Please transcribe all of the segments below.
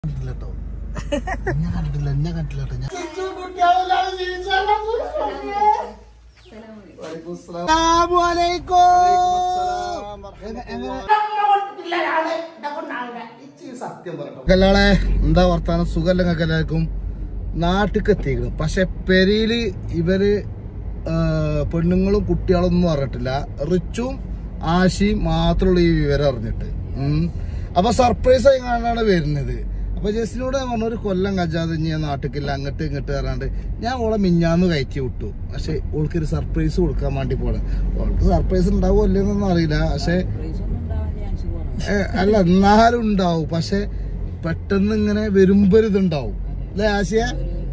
കല്യാളെ എന്താ വർത്താനം സുഖല്ല എല്ലാവർക്കും നാട്ടിക്ക് എത്തിക്കണം പക്ഷെ പെരിയില് ഇവര് പെണ്ണുങ്ങളും കുട്ടികളൊന്നും അറിഞ്ഞിട്ടില്ല റിച്ചും ആശിയും മാത്രമുള്ള ഈ വിവരം അറിഞ്ഞിട്ട് അപ്പൊ സർപ്രൈസ് ആയി കാണാനാണ് വരുന്നത് അപ്പൊ ജസ്റ്റിനോട് പറഞ്ഞ ഒരു കൊല്ലം കജാതെ ഞാൻ നാട്ടിക്കില്ല അങ്ങോട്ട് ഇങ്ങോട്ട് കയറാണ്ട് ഞാൻ ഓളെ മിഞ്ഞാന്ന് കയറ്റി വിട്ടു പക്ഷെ ഓൾക്കൊരു സർപ്രൈസ് കൊടുക്കാൻ വേണ്ടി പോണേ ഓൾക്ക് സർപ്രൈസ് ഉണ്ടാവോ അല്ലെന്നൊന്നും അറിയില്ല പക്ഷെ അല്ല എന്നാലും ഉണ്ടാവും പക്ഷെ പെട്ടെന്ന് ഇങ്ങനെ വരുമ്പോ ഇതുണ്ടാവും അല്ലേ ആശയ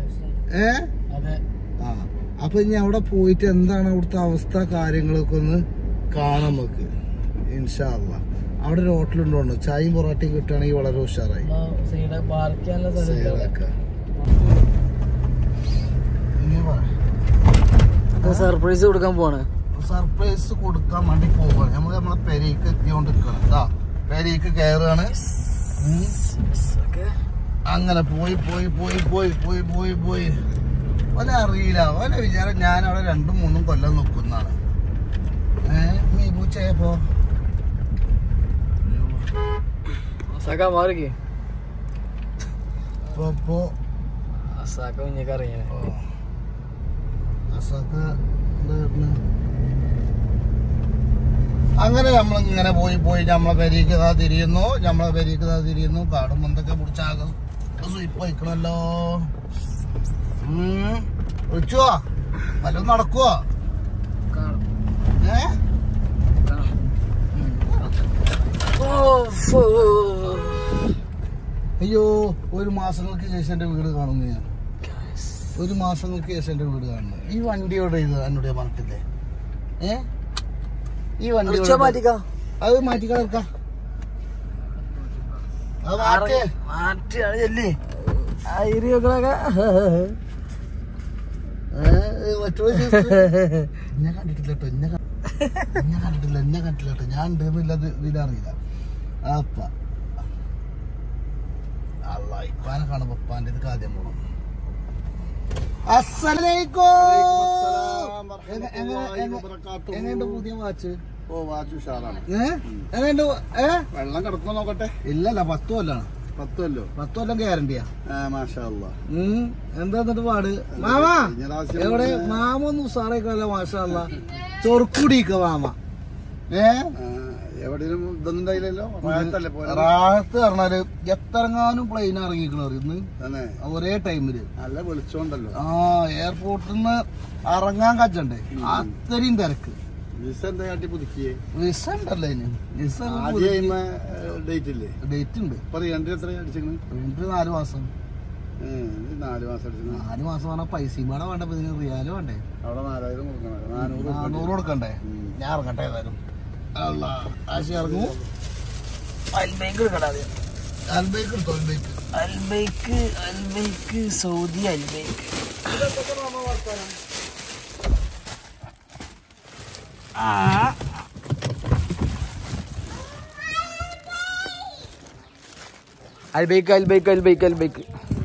ആ അപ്പൊ ഇനി അവിടെ പോയിട്ട് എന്താണ് അവിടുത്തെ അവസ്ഥ കാര്യങ്ങളൊക്കെ ഒന്ന് കാണാൻ നമുക്ക് ഇൻഷാ അല്ലാഹ് അവിടെ ഒരു ഹോട്ടലുണ്ടോ ചായയും പൊറോട്ടയും കിട്ടുകയാണെങ്കിൽ വളരെ ഉഷാറായി സർപ്രൈസ് കൊടുക്കാൻ പോവാണ് സർപ്രൈസ് കൊടുക്കാൻ വേണ്ടി പോവാണ് നമുക്ക് നമ്മളെ പെരേക്ക് എത്തിക്കൊണ്ടിരിക്കണം ഇതാ പെരേക്ക് കയറുകയാണ് അങ്ങനെ പോയി പോയി പോയി പോയി പോയി പോയി പോയി ഓലെ അറിയില്ല ഓലെ വിചാരം ഞാൻ അവിടെ 2-3 കൊല്ലം നിൽക്കുന്നതാണ് മീബൂച്ചപ്പോ മാറിക്കേ അങ്ങനെ നമ്മളിങ്ങനെ പോയി പോയി നമ്മളെ പെരീക്ക് തിരിയുന്നു കാടും എന്തൊക്കെ പിടിച്ചാകെ സ്വീപ്പ് വയ്ക്കണല്ലോ വിളിച്ചുവോ വല്ലതും നടക്കുവോ അയ്യോ ഒരു മാസങ്ങൾക്ക് ശേഷം എന്റെ വീട് കാണുന്നു ഞാൻ ഒരു മാസങ്ങൾക്ക് ശേഷം എന്റെ വീട് കാണുന്നു ഈ വണ്ടിയോടെ ഇത് എന്നോട് പറഞ്ഞിട്ടില്ലേ ഈ വണ്ടി അത് മാറ്റിക്കളക്കാം എന്നെ കണ്ടിട്ടില്ല ഞാൻ ഉണ്ടെന്നില്ല ഇതിലറിയില്ല അപ്പ അല്ല ഇപ്പാനെ കാണുമ്പോ ഇപ്പാന്റെ ഇത് ആദ്യം പോണം എങ്ങനെയുണ്ട് പുതിയ വാച്ച് വാച്ച് ഉഷാറാണ് എങ്ങനെയുണ്ട് വെള്ളം കിടക്കുമോ നോക്കട്ടെ ഇല്ലല്ല 10 കൊല്ലാണ് 10 കൊല്ലം ഗ്യാരണ്ടിയാ മാഷാ അല്ലാ എന്താ എന്നിട്ട് പാട് മാമാ എവിടെ മാമ ഒന്ന് ഉസാറായിക്കല്ല മാഷാ അല്ലാ ചൊറുക്കുടിക്ക മാമ എവിടെയും ഇതൊന്നും ഉണ്ടായില്ലല്ലോ റാഹത്ത് പറഞ്ഞാല് എത്രങ്ങാനും പ്ലെയിൻ ഇറങ്ങിക്കണോ ഇന്ന് ഒരേ ടൈമില് നല്ല വെളിച്ചോണ്ടല്ലോ എയർപോർട്ടിൽ നിന്ന് ഇറങ്ങാൻ കച്ചണ്ടേ അത്രയും തിരക്ക് വിസ എന്താ കാട്ടി പുതുക്കിയേ വിസ ഉണ്ടല്ലോ ഡേറ്റ് ഇല്ലേ ഡേറ്റ് ഉണ്ട് ഇപ്പൊ റെന്റ് എത്ര അടിച്ചിരുന്നു 4 മാസം 4 മാസം 4 മാസം പറഞ്ഞാൽ പൈസയും വേണം വേണ്ട റിയാല് വേണ്ടേ അവിടെ 4000 കൊടുക്കണം 400 കൊടുക്കണ്ടേ ഞാൻ ഇറങ്ങട്ടെ ഏതായാലും ആശി ഇറങ്ങൂ അൽബൈക്ക് എടുക്കട്ടെ അൽബൈക്ക് സൗദി അൽബൈക്ക് അൽബൈക്ക്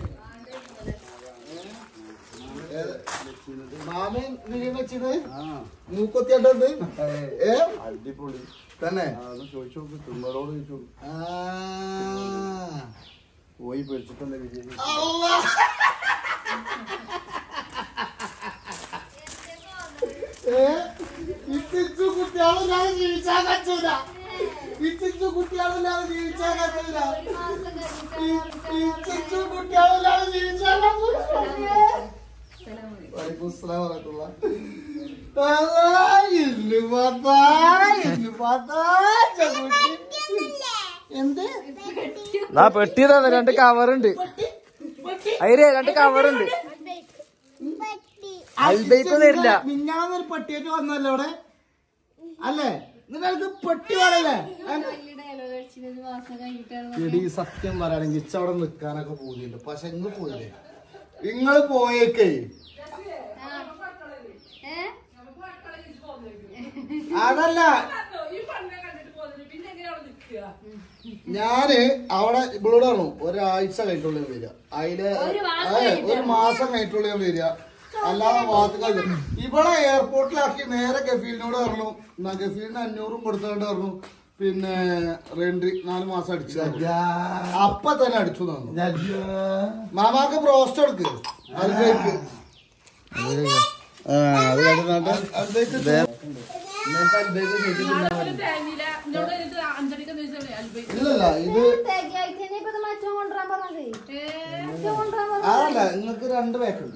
മൂക്കൊത്തിയാട്ടുണ്ട് അടിപൊളി തന്നെ ചോദിച്ചു നോക്ക് തുമ്മലോട് ചോദിച്ചു പോയി പേടിച്ചിട്ടുണ്ട് വിജയ് കുട്ടികളെ ജീവിച്ചാൽ കച്ചൂല കുട്ടികളെ ജീവിച്ചാൽ കച്ചൂല കുട്ടികളെ ജീവിച്ചാൽ എന്ത് പെട്ടിയതാ 2 കവറുണ്ട് അതില് 2 കവറുണ്ട് അൽബൈക്ക് തരില്ല മിഞ്ഞാന്നൊരു പെട്ടിയായിട്ട് വന്നല്ലോ അവിടെ അല്ലേ നിങ്ങൾക്ക് പെട്ടി പറയല്ലേ എടി സത്യം പറയാണെങ്കിൽ ഇച്ചവിടെ നിക്കാനൊക്കെ പോയിട്ടുണ്ട് പക്ഷെ ഇങ്ങ് പോയില്ലേ നിങ്ങൾ പോയേക്കേ അതല്ല ഞാന് അവിടെ ഇവളോട് പറഞ്ഞു ഒരാഴ്ച കഴിഞ്ഞിട്ടുള്ള വരിക അതില് ഒരു മാസം കഴിഞ്ഞിട്ടുള്ള വരിക അല്ലാതെ ഭാഗത്ത് ഇവിടെ എയർപോർട്ടിലാക്കി നേരെ ഗഫീലിനോട് പറഞ്ഞു ഗഫീലിന് 500 കൊടുത്തോണ്ട് പറഞ്ഞു പിന്നെ റെന്റ് 4 മാസം അടിച്ചു അപ്പൊ തന്നെ അടിച്ചു തന്നു മാമാക്ക് ബ്രോസ്റ്റ് എടുക്ക് അതിലേക്ക് ഇല്ലല്ല ഇത് അതല്ല നിങ്ങക്ക് 2 പേക്കുണ്ട്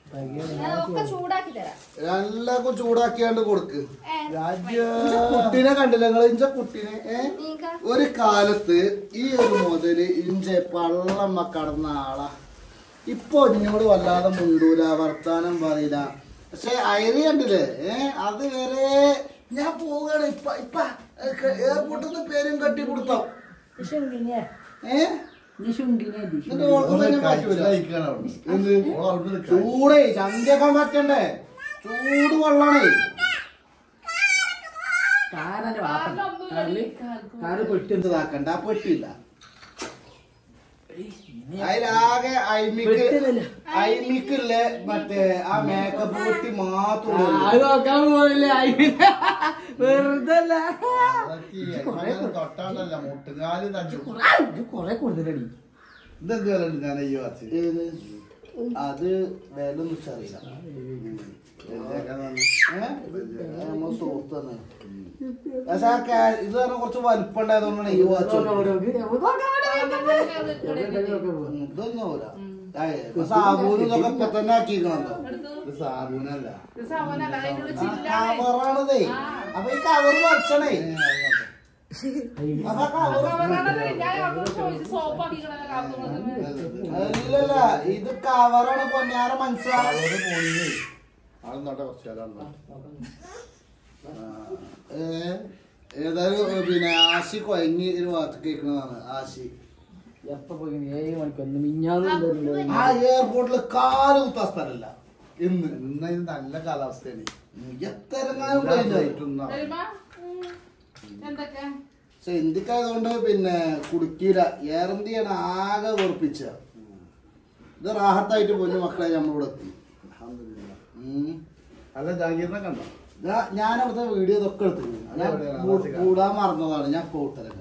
എല്ലാവർക്കും ചൂടാക്കിയാണ്ട് കൊടുക്ക് കുട്ടീനെ കണ്ടില്ല നിങ്ങൾ ഇഞ്ച കുട്ടീനെ ഒരു കാലത്ത് ഈ ഒരു മുതല് ഇഞ്ച പള്ളമ്മ കടന്ന ആളാ ഇപ്പൊ എന്നോട് വല്ലാതെ മുണ്ടൂല വർത്താനം പറയില്ല പക്ഷെ അയറി കണ്ടില്ലേ അത് വരെ ഞാൻ പോവുകയാണ് ഇപ്പ എയർപോർട്ടിൽ നിന്ന് പേരും കട്ടി കൊടുത്തോ ചൂടേ ചന്തിയൊക്കെ പറ്റണ്ടേ ചൂട് വെള്ളണേ പെട്ടിതാക്കണ്ട പെട്ടില്ല അതിലാകെ അയിമിക്കില്ലേ മറ്റേ ആ മേക്കപ്പ് പൊട്ടി മാത്രം തൊട്ടാണ്ടല്ല മുട്ടുകാല് കൊറേ കൊടുത്തിട്ടടി ഇതെന്ത് വില ഞാൻ അയ്യോ അത് വില ഒന്നും അറിയില്ല നമ്മൾ സുഹൃത്താണ് പക്ഷെ ഇത് പറഞ്ഞ കുറച്ച് വലിപ്പം ഉണ്ടായതുകൊണ്ടാണ് ഈ വാച്ച് ഇതൊന്നും സാബൂനും ഇതൊക്കെ ഇപ്പൊ തന്നെ ആക്കിക്കണല്ലോ സാബൂനല്ല കവറാണതേ അപ്പൊ ഈ കവർ വച്ചണേ അല്ലല്ല ഇത് കവറാണ് പൊന്നാറ മനസ്സിലാവുന്നത് ഏതായാലും പിന്നെ ആശി കൊയങ്ങി ഒരു ഭാഗത്ത് കേൾക്കുന്നതാണ് ആശി ആ എയർപോർട്ടില് കാല് കുത്താൻ സ്ഥലല്ല ഇന്ന് നല്ല കാലാവസ്ഥയാണ് പക്ഷെ ഇന്ത്യക്കായതുകൊണ്ട് പിന്നെ കുടുക്കിയില്ല എയർ ഇന്ത്യയാണ് ആകെ ഉറപ്പിച്ച ഇത് റാഹത്തായിട്ട് പൊന്നു മക്കളെ നമ്മളിവിടെ എത്തി അല്ല ജാഗീറിനെ കണ്ടോ ഞാൻ അവിടുത്തെ വീഡിയോ ഇതൊക്കെ എടുത്തിട്ടുണ്ട് കൂടാൻ മറന്നതാണ് ഞാൻ പോട്ടലൊക്കെ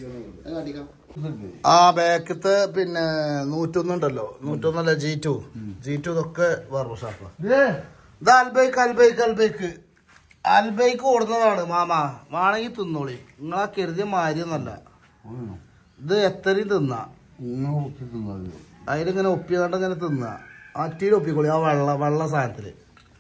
ആ ബാക്കത്തെ പിന്നെ 101 ഉണ്ടല്ലോ 101 G2 ഇതൊക്കെ വേറെ ഷാപ്പാ ഇത് അൽബൈക്ക് ഓടുന്നതാണ് മാമ വേണമെങ്കിൽ തിന്നോളി നിങ്ങളാ കരുതിയ മാരിയൊന്നല്ല ഇത് എത്രയും തിന്നാ അതിലിങ്ങനെ ഒപ്പിയതാണ്ട് ഇങ്ങനെ തിന്നാ അറ്റീൽ ഒപ്പിക്കോളി ആ വെള്ള സാധനത്തില്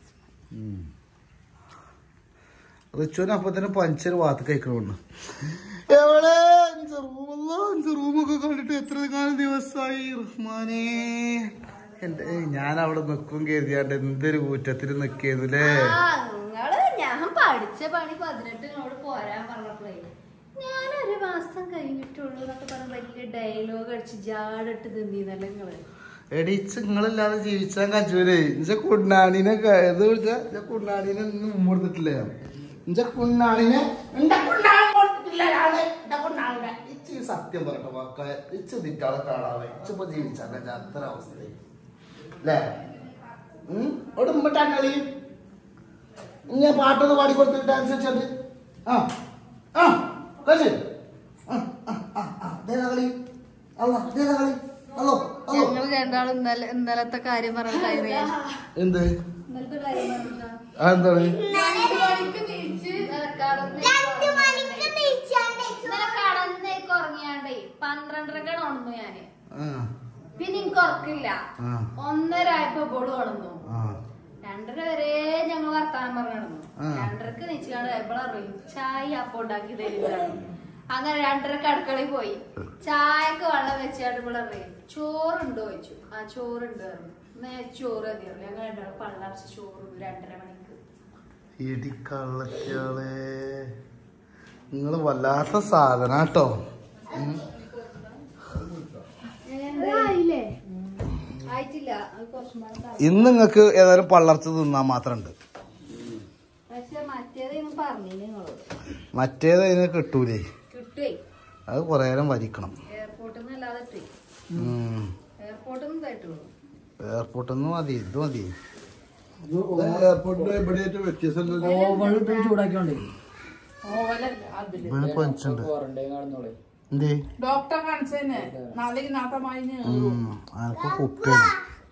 റിച്ചുവിന് അപ്പൊ തന്നെ പഞ്ചർ ഭാഗത്ത് കഴിക്കണോണ്ട് എവിടെ 5 റൂമൊക്കെ കണ്ടിട്ട് എത്ര കാലം ദിവസമായി റഹ്മാനേ എന്റെ ഞാൻ അവിടെ നിക്കും കരുതിയാണ്ട് എന്തൊരു കൂറ്റത്തിൽ നിക്കേന്നല്ലേ ഞാൻ പഠിച്ച പണി 18 പോരാൻ പറഞ്ഞപ്പോഴേ ഞാനൊരു മാസം കഴിഞ്ഞിട്ടുള്ളൂ എന്നൊക്കെ പറഞ്ഞ വലിയ ഡയലോഗ് അടിച്ച് ജാടിട്ട് തിന്നീന്നല്ലേ നിങ്ങള് എടീച്ച് നിങ്ങളില്ലാതെ ജീവിച്ചാൻ കച്ചൂര് എന്റെ കുണ്ണാണിനെ ഇത് വിളിച്ചാ കുണ്ണാണിനെ മുമ്പ് കൊടുത്തിട്ടില്ലേ സത്യം പറയട്ടെ മക്കളെ ഇച്ച് തിറ്റാളെ കാണാതെ ഇച്ചിപ്പോ ജീവിച്ചാൽ അത്ര അവസ്ഥ അല്ലേ ഒടുമ്പട്ടാണി ഇങ്ങനെ പാട്ടൊന്ന് പാടിക്കൊടുത്തിട്ട് ഡാൻസ് വെച്ചത് കളി ഞങ്ങൾ രണ്ടാളും ഇന്നലത്തെ കാര്യം പറഞ്ഞിട്ടായിരുന്നു എന്ത് എന്താണ് ഉറങ്ങിയാണ്ടേ 12:30 ഉണർന്നു ഞാന് പിന്നെ എനിക്ക് ഉറക്കില്ല 1:30 ആയപ്പോ ബോള് ഉണർന്നു 2:30 വരെ ഞങ്ങൾ വർത്താനം പറഞ്ഞു നടന്നു 2:30 നീച്ചാണ്ട് എപ്പോഴറിയും ചായ അപ്പൊ ഉണ്ടാക്കി തരുന്നതാണ് അങ്ങനെ 2:30 അടുക്കളയിൽ പോയി ചായക്ക് വെള്ളം വെച്ചാണ്ട് ഇവിടെ അറിയും ചോറുണ്ടോ ചോദിച്ചു ആ ചോറുണ്ട് ചോറ് മതി ഞങ്ങൾ 2 പള്ളർച്ച ചോറ് 2:30 മണിക്ക് ഇടിക്കള്ളക്കളെ നിങ്ങള് വല്ലാത്ത സാധന കേട്ടോ ഇന്ന് നിങ്ങക്ക് ഏതായാലും പള്ളർച്ച തിന്നാൻ മാത്രം ഉണ്ട് മറ്റേത് അതിന് കിട്ടൂലേ അത് കുറേ നേരം വരിക്കണം. എയർപോർട്ടിൽ നിന്ന് അല്ലാതെ എയർപോർട്ടിൽ നിന്ന് തട്ടുള്ളൂ. എയർപോർട്ടിൽ നിന്ന് മതി, ഇത് മതി. എയർപോർട്ടിൽ എവിടെയായിട്ട് വ്യത്യാസം ചൂടാക്കിയോണ്ടേ ഇവന് പനിച്ചുണ്ട്. എന്തേ ഡോക്ടറെ കാണിച്ചതന്നെ നാളേക്ക് നാട്ടമായി അനക്ക് കുപ്പിയാണ്.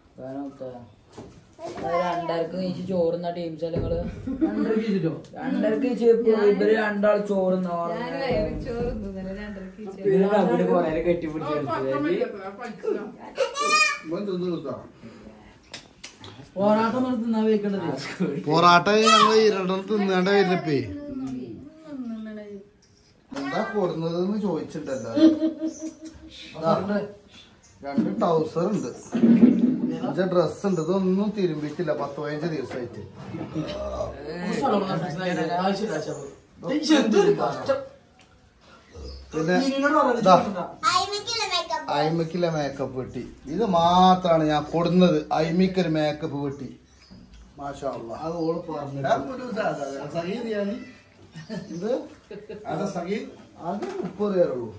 രണ്ടരക്ക് കഴിച്ച് ചോറുന്ന ടീംസ് നിങ്ങള് രണ്ടരക്ക് ഇവര് രണ്ടാൾ ചോറുന്ന പൊറാട്ട ഞങ്ങൾ ഇരണ്ടെണ്ണം തിന്നാണ്ട് വരുന്നപ്പേ എന്താ കൊടുന്നത് ചോദിച്ചിട്ടല്ലോ. 2 ട്രൗസർ ഉണ്ട്, ഡ്രസ് ഉണ്ട്. ഇതൊന്നും തിരുമ്പിട്ടില്ല 10-15 ദിവസമായിട്ട്. പിന്നെ അയിമക്കില്ല മേക്കപ്പ് പെട്ടി. ഇത് മാത്രാണ് ഞാൻ കൊടുന്നത്. അയിമിക്കൊരു മേക്കപ്പ് പെട്ടി. മാഷാ അല്ലാഹ്. അത് ഓള് പറഞ്ഞു ഇത് അത് 30 പേരുള്ളൂ.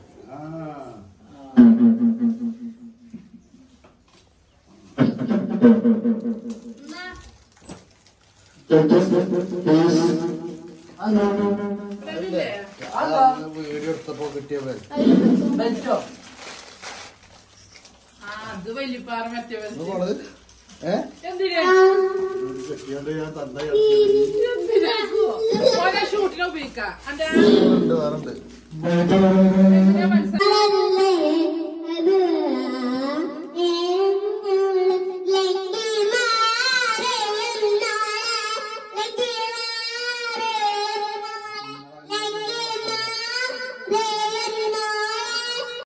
വീഡിയോ എടുത്തപ്പോ കിട്ടിയ അത് വലിയപ്പാറ മറ്റേ ഷൂട്ടിന് ഉപയോഗിക്കാം. വേറുണ്ട്.